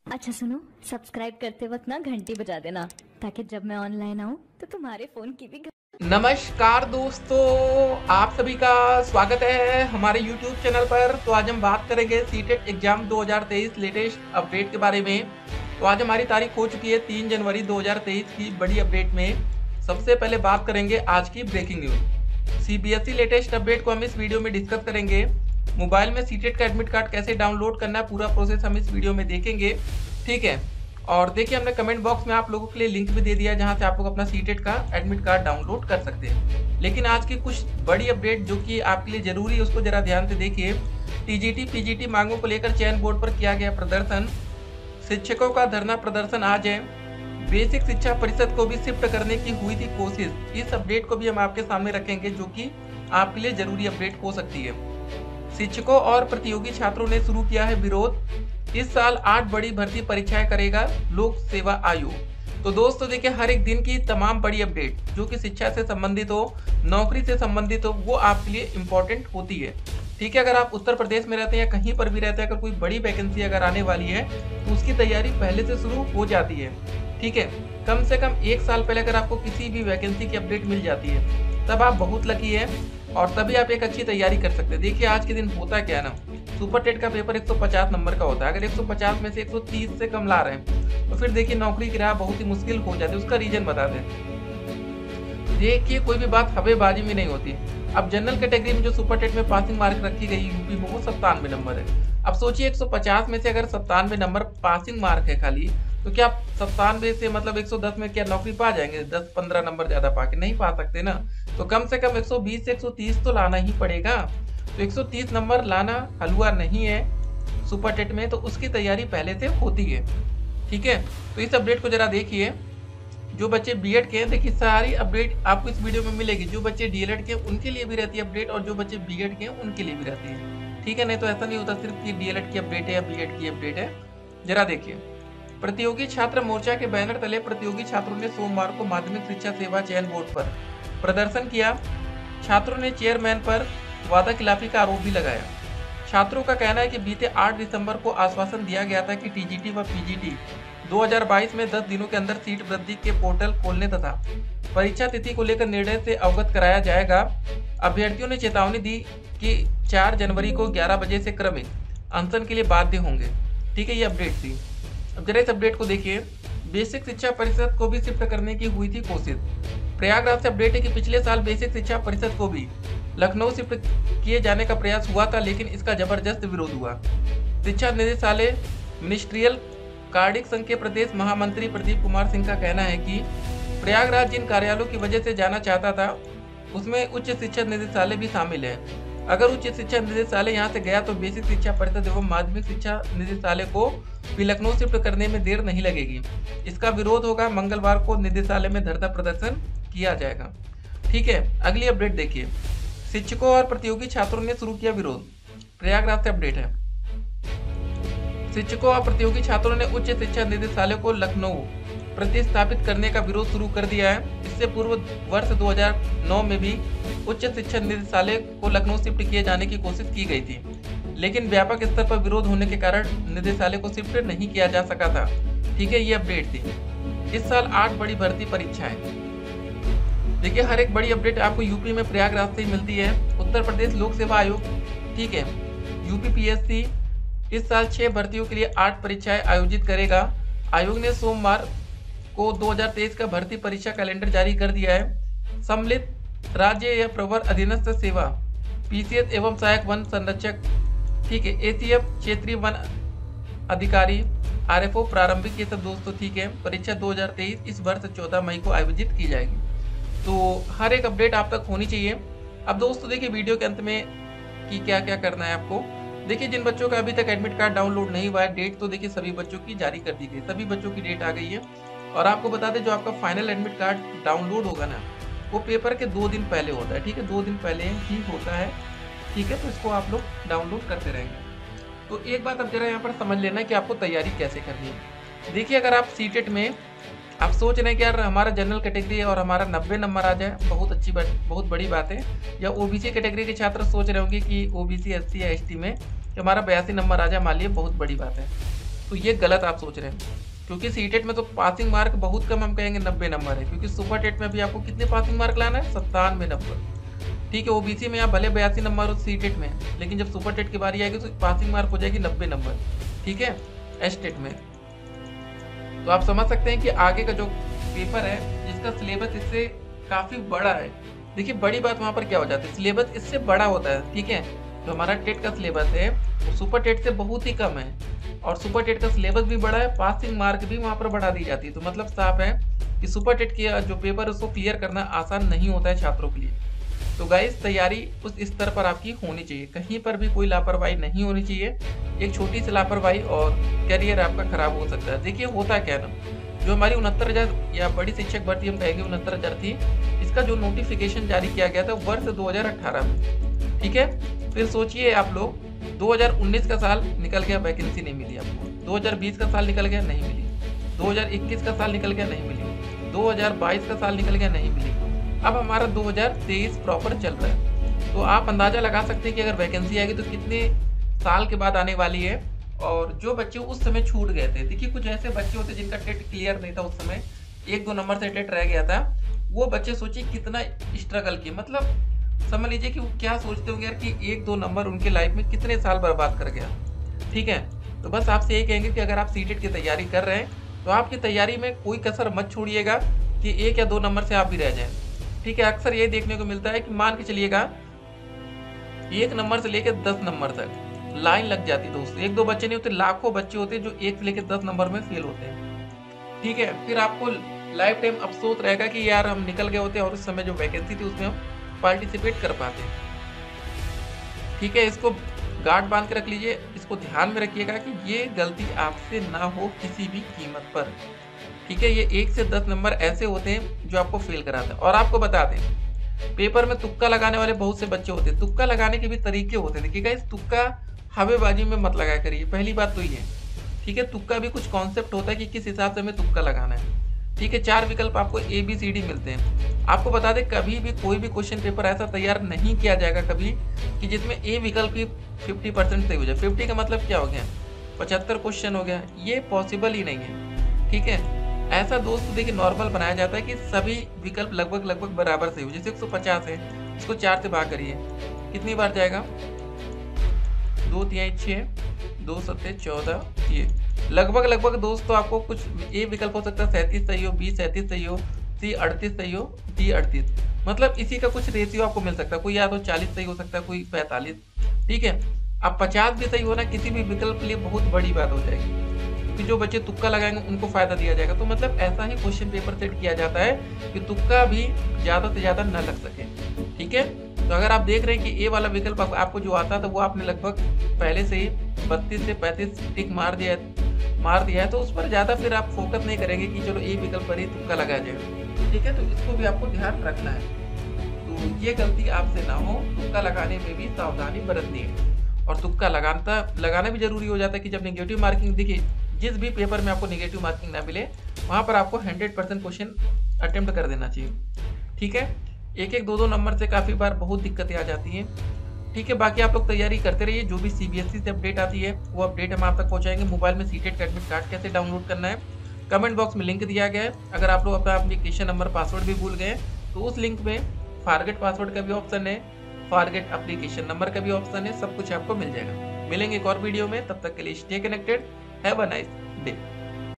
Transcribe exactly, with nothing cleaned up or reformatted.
अच्छा सुनो, सब्सक्राइब करते वक्त ना घंटी बजा देना ताकि जब मैं ऑनलाइन आऊँ तो तुम्हारे फोन की भी घं- नमस्कार दोस्तों, आप सभी का स्वागत है हमारे YouTube चैनल पर। तो आज हम बात करेंगे सीटेट एग्जाम दो हज़ार तेईस लेटेस्ट अपडेट के बारे में। तो आज हमारी तारीख हो चुकी है तीन जनवरी दो हज़ार तेईस की बड़ी अपडेट में। सबसे पहले बात करेंगे आज की breaking news. CBSE latest update को हम इस वीडियो में डिस्कस करेंगे। मोबाइल में सीटेट का एडमिट कार्ड कैसे डाउनलोड करना है, पूरा प्रोसेस हम इस वीडियो में देखेंगे, ठीक है। और देखिए, हमने कमेंट बॉक्स में आप लोगों के लिए लिंक भी दे दिया है जहां से आप लोग अपना सीटेट का एडमिट कार्ड डाउनलोड कर सकते हैं। लेकिन आज की कुछ बड़ी अपडेट जो कि आपके लिए जरूरी है उसको जरा ध्यान से देखिए। टीजीटी पीजीटी मांगों को लेकर चयन बोर्ड पर किया गया प्रदर्शन। शिक्षकों का धरना प्रदर्शन आज है। बेसिक शिक्षा परिषद को भी शिफ्ट करने की हुई थी कोशिश। इस अपडेट को भी हम आपके सामने रखेंगे जो कि आपके लिए जरूरी अपडेट हो सकती है। शिक्षकों और प्रतियोगी छात्रों ने शुरू किया है विरोध। इस साल आठ बड़ी भर्ती परीक्षाएं करेगा लोक सेवा आयोग। तो दोस्तों देखिए, हर एक दिन की तमाम बड़ी अपडेट जो कि शिक्षा से संबंधित हो, नौकरी से संबंधित हो, वो आपके लिए इम्पोर्टेंट होती है, ठीक है। अगर आप उत्तर प्रदेश में रहते हैं या कहीं पर भी रहते हैं, अगर कोई बड़ी वैकेंसी अगर आने वाली है तो उसकी तैयारी पहले से शुरू हो जाती है, ठीक है। कम से कम एक साल पहले अगर आपको किसी भी वैकेंसी की अपडेट मिल जाती है तब आप बहुत लकी है और तभी आप एक अच्छी तैयारी कर सकते हैं। देखिए, आज के दिन होता क्या है ना, सुपर टेट का पेपर एक सौ पचास नंबर का होता है। अगर एक सौ पचास में से एक सौ तीस से कम ला रहे हैं तो फिर देखिए नौकरी की राह बहुत ही मुश्किल हो जाती है। उसका रीजन बता दें। देखिए, कोई भी बात हवेबाजी में नहीं होती। अब जनरल कैटेगरी में जो सुपर टेट में पासिंग मार्क रखी गई यूपी में वो सत्तानवे नंबर है। अब सोचिए, एक सौ पचास में से अगर सत्तानवे नंबर पासिंग मार्क है खाली, तो क्या आप सत्तानवे से मतलब एक सौ दस में क्या नौकरी पा जाएंगे? दस पंद्रह नंबर ज्यादा पाके नहीं पा सकते ना। तो कम से कम एक सौ बीस से एक सौ तीस तो लाना ही पड़ेगा। तो एक सौ तीस नंबर लाना हलवा नहीं है सुपर टेट में, तो उसकी तैयारी पहले से होती है, ठीक है। तो इस अपडेट को जरा देखिए। जो बच्चे बीएड के हैं, देखिए सारी अपडेट आपको इस वीडियो में मिलेगी। जो बच्चे डीएलएड के उनके लिए भी रहती है अपडेट और जो बच्चे बीएड के हैं उनके लिए भी रहती है, ठीक है। नहीं तो ऐसा नहीं होता सिर्फ कि डीएलएड की अपडेट है या बीएड की अपडेट है। जरा देखिए, प्रतियोगी छात्र मोर्चा के बैनर तले प्रतियोगी छात्रों ने सोमवार को माध्यमिक शिक्षा सेवा चयन बोर्ड पर प्रदर्शन किया। छात्रों ने चेयरमैन पर वादा खिलाफी का आरोप भी लगाया। छात्रों का कहना है कि बीते आठ दिसंबर को आश्वासन दिया गया था कि टीजीटी व पीजीटी दो हज़ार बाईस में दस दिनों के अंदर सीट वृद्धि के पोर्टल खोलने तथा परीक्षा तिथि को लेकर निर्णय से अवगत कराया जाएगा। अभ्यर्थियों ने चेतावनी दी कि चार जनवरी को ग्यारह बजे से क्रमिक अनशन के लिए बाध्य होंगे, ठीक है। ये अपडेट थी। अब जरा इस अपडेट को देखिए। बेसिक शिक्षा परिषद को भी शिफ्ट करने की हुई थी कोशिश। प्रयागराज से अपडेट है कि पिछले साल बेसिक शिक्षा परिषद को भी लखनऊ शिफ्ट किए जाने का प्रयास हुआ था, लेकिन इसका जबरदस्त विरोध हुआ। शिक्षा निदेशालय मिनिस्ट्रियल कार्डिक संघ के प्रदेश महामंत्री प्रदीप कुमार सिंह का कहना है कि प्रयागराज जिन कार्यालयों की वजह से जाना चाहता था उसमें उच्च शिक्षा निदेशालय भी शामिल है। अगर उच्च शिक्षा निदेशालय यहाँ से गया तो बेसिक शिक्षा परिषद एवं माध्यमिक शिक्षा निदेशालय को भी लखनऊ शिफ्ट करने में देर नहीं लगेगी। इसका विरोध होगा। मंगलवार को निदेशालय में धरना प्रदर्शन किया जाएगा, ठीक है। अगली अपडेट देखिए। शिक्षकों और प्रतियोगी छात्रों ने शुरू किया विरोध। प्रयागराज से अपडेट है। शिक्षकों और प्रतियोगी छात्रों ने उच्च शिक्षा निदेशालय को लखनऊ प्रतिस्थापित करने का विरोध शुरू कर दिया है। इससे पूर्व वर्ष दो हज़ार नौ में भी उच्च शिक्षा निदेशालय को लखनऊ शिफ्ट किए जाने की कोशिश की गई थी, लेकिन व्यापक स्तर पर विरोध होने के कारण निदेशालय को शिफ्ट नहीं किया जा सका था, ठीक है। ये अपडेट थी। इस साल आठ बड़ी भर्ती परीक्षाएं। देखिए, हर एक बड़ी अपडेट आपको यूपी में प्रयागराज से ही मिलती है। उत्तर प्रदेश लोक सेवा आयोग, ठीक है, यूपी पीएससी इस साल छह भर्तियों के लिए आठ परीक्षाएं आयोजित करेगा। आयोग ने सोमवार को दो हज़ार तेईस का भर्ती परीक्षा कैलेंडर जारी कर दिया है। सम्मिलित राज्य या प्रवर अधीनस्थ सेवा, पीसीएस एवं सहायक वन संरक्षक, ठीक है, एसीएफ क्षेत्रीय वन अधिकारी, आरएफओ प्रारंभिक, ये सब दोस्तों, ठीक है। परीक्षा दो हज़ार तेईस इस वर्ष चौदह मई को आयोजित की जाएगी। तो हर एक अपडेट आप तक होनी चाहिए। अब दोस्तों देखिए वीडियो के अंत में कि क्या क्या करना है आपको। देखिए, जिन बच्चों का अभी तक एडमिट कार्ड डाउनलोड नहीं हुआ है, डेट तो देखिए सभी बच्चों की जारी कर दी गई, सभी बच्चों की डेट आ गई है। और आपको बता दें, जो आपका फाइनल एडमिट कार्ड डाउनलोड होगा ना, वो पेपर के दो दिन पहले होता है, ठीक है, दो दिन पहले ही होता है, ठीक है। तो इसको आप लोग डाउनलोड करते रहेंगे। तो एक बात अब जरा यहाँ पर समझ लेना कि आपको तैयारी कैसे करनी है। देखिए, अगर आप सीटेट में आप सोच रहे हैं कि यार हमारा जनरल कैटेगरी है और हमारा नब्बे नंबर आ जाए, बहुत अच्छी बात, बहुत बड़ी बात है। या ओबीसी कैटेगरी के छात्र सोच रहे होंगे कि ओबीसी एससी या एसटी में कि हमारा बयासी नंबर आ जाए, मान लीजिए, बहुत बड़ी बात है। तो ये गलत आप सोच रहे हैं, क्योंकि सीटेट में तो पासिंग मार्क बहुत कम, हम कहेंगे नब्बे नंबर है, क्योंकि सुपर टेट में भी आपको कितने पासिंग मार्क लाना है, सत्तानवे नंबर। ठीक है, ओबीसी में आप भले बयासी नंबर हो सीटेट में, लेकिन जब सुपर टेट की बारी आएगी तो पासिंग मार्क हो जाएगी नब्बे नंबर। ठीक है, एस टेट में। तो आप समझ सकते हैं कि आगे का जो पेपर है जिसका सिलेबस इससे काफ़ी बड़ा है। देखिए बड़ी बात वहाँ पर क्या हो जाती है, सिलेबस इससे बड़ा होता है। ठीक है, जो हमारा टेट का सिलेबस है वो सुपर टेट से बहुत ही कम है, और सुपर टेट का सिलेबस भी बड़ा है, पासिंग मार्क भी वहाँ पर बढ़ा दी जाती है। तो मतलब साफ है कि सुपर टेट की जो पेपर है उसको क्लियर करना आसान नहीं होता है छात्रों के लिए। तो गाइस तैयारी उस स्तर पर आपकी होनी चाहिए, कहीं पर भी कोई लापरवाही नहीं होनी चाहिए। एक छोटी सी लापरवाही और करियर आपका खराब हो सकता है। देखिए होता क्या ना, जो हमारी उनहत्तर हजार या बड़ी शिक्षक भर्ती हम कहेंगे उनहत्तर हजार थी, इसका जो नोटिफिकेशन जारी किया गया था वर्ष दो हजार अठारह में। ठीक है, फिर सोचिए आप लोग, दो हजार उन्नीस का साल निकल गया, वैकेंसी नहीं मिली आपको। दो हजार बीस का साल निकल गया, नहीं मिली। दो हजार इक्कीस का साल निकल गया, नहीं मिली। दो हजार बाईस का साल निकल गया, नहीं मिली। अब हमारा दो हजार तेईस प्रॉपर चल रहा है। तो आप अंदाजा लगा सकते हैं कि अगर वैकेंसी आएगी तो कितने साल के बाद आने वाली है। और जो बच्चे उस समय छूट गए थे, देखिए कुछ ऐसे बच्चे होते जिनका टेट क्लियर नहीं था उस समय, एक दो नंबर से टेट रह गया था, वो बच्चे सोचिए कितना स्ट्रगल किए। मतलब समझ लीजिए कि वो क्या सोचते होंगे यार कि एक दो नंबर उनके लाइफ में कितने साल बर्बाद कर गया। ठीक है, तो बस आपसे यही कहेंगे कि अगर आप सीटेट की तैयारी कर रहे हैं तो आपकी तैयारी में कोई कसर मत छोड़िएगा कि एक या दो नंबर से आप भी रह जाएं। ठीक है, अक्सर ये देखने को मिलता है कि मान के चलिएगा एक नंबर से लेकर दस नंबर तक लाइन लग जाती है दोस्तों। एक दो बच्चे नहीं होते, लाखों बच्चे होते हैं जो एक से लेकर दस नंबर में फेल होते हैं। ठीक है, फिर आपको लाइफ टाइम अफसोस रहेगा कि यार हम निकल गए होते और उस समय जो वैकेंसी थी उसमें हम पार्टिसिपेट कर पाते। ठीक है, इसको गार्ड बांध के रख लीजिए, इसको ध्यान में रखिएगा कि ये गलती आपसे ना हो किसी भी कीमत पर। ठीक है, ये एक से दस नंबर ऐसे होते हैं जो आपको फेल कराते हैं। और आपको बता दें, पेपर में तुक्का लगाने वाले बहुत से बच्चे होते हैं। तुक्का लगाने के भी तरीके होते हैं। देखिएगा, इस तुक्का हवेबाजी में मत लगाया करिए, पहली बात तो ये। ठीक है, तुक्का भी कुछ कॉन्सेप्ट होता है कि किस हिसाब से हमें तुक्का लगाना है। ठीक है, चार विकल्प आपको ए बी सी डी मिलते हैं। आपको बता दें, कभी भी कोई भी क्वेश्चन पेपर ऐसा तैयार नहीं किया जाएगा कभी कि जिसमें ए विकल्प की फिफ्टी परसेंट सही हो जाए। फिफ्टी का मतलब क्या हो गया, पचहत्तर क्वेश्चन हो गया, ये पॉसिबल ही नहीं है। ठीक है, ऐसा दोस्त देखिए नॉर्मल बनाया जाता है कि सभी विकल्प लगभग लगभग बराबर सही हो। जैसे एक सौ पचास है, इसको चार से भाग करिए, कितनी बार जाएगा, दो तिहाई छः, दो सत्ते चौदह, ये लगभग लगभग दोस्तों आपको कुछ ए विकल्प हो सकता है सैंतीस सही हो, बी सैंतीस सही हो, सी अड़तीस सही हो, डी अड़तीस, मतलब इसी का कुछ रेशियो आपको मिल सकता है। कोई या तो चालीस सही हो सकता है, कोई पैंतालीस। ठीक है, अब पचास भी सही होना किसी भी विकल्प के लिए बहुत बड़ी बात हो जाएगी, क्योंकि जो बच्चे तुक्का लगाएंगे उनको फायदा दिया जाएगा। तो मतलब ऐसा ही क्वेश्चन पेपर सेट किया जाता है कि तुक्का भी ज़्यादा से ज़्यादा न लग सके। ठीक है, तो अगर आप देख रहे हैं कि ए वाला विकल्प आप, आपको जो आता था वो आपने लगभग पहले से ही बत्तीस से पैंतीस टिक मार दिया मार दिया है, तो उस पर ज़्यादा फिर आप फोकस नहीं करेंगे कि चलो ए विकल्प पर ही तुक्का लगा जाएगा। ठीक है, तो इसको भी आपको ध्यान रखना है। तो ये गलती आपसे ना हो, तुक्का लगाने में भी सावधानी बरतनी है। और तुक्का लगाना लगाना भी जरूरी हो जाता है कि जब नेगेटिव मार्किंग, देखिए जिस भी पेपर में आपको नेगेटिव मार्किंग ना मिले वहाँ पर आपको हंड्रेड परसेंट क्वेश्चन अटेम्प्ट कर देना चाहिए। ठीक है, एक एक दो दो नंबर से काफ़ी बार बहुत दिक्कतें आ जाती हैं। ठीक है, बाकी आप लोग तैयारी करते रहिए, जो भी सीबीएसई से अपडेट आती है वो अपडेट हम आप तक पहुँचाएंगे। मोबाइल में सीटेट का एडमिट कार्ड कैसे डाउनलोड करना है कमेंट बॉक्स में लिंक दिया गया है। अगर आप लोग अपना एप्लीकेशन नंबर पासवर्ड भी भूल गए तो उस लिंक में फॉरगेट पासवर्ड का भी ऑप्शन है, फॉरगेट एप्लीकेशन नंबर का भी ऑप्शन है, सब कुछ आपको मिल जाएगा। मिलेंगे एक और वीडियो में, तब तक के लिए stay connected, have a nice day.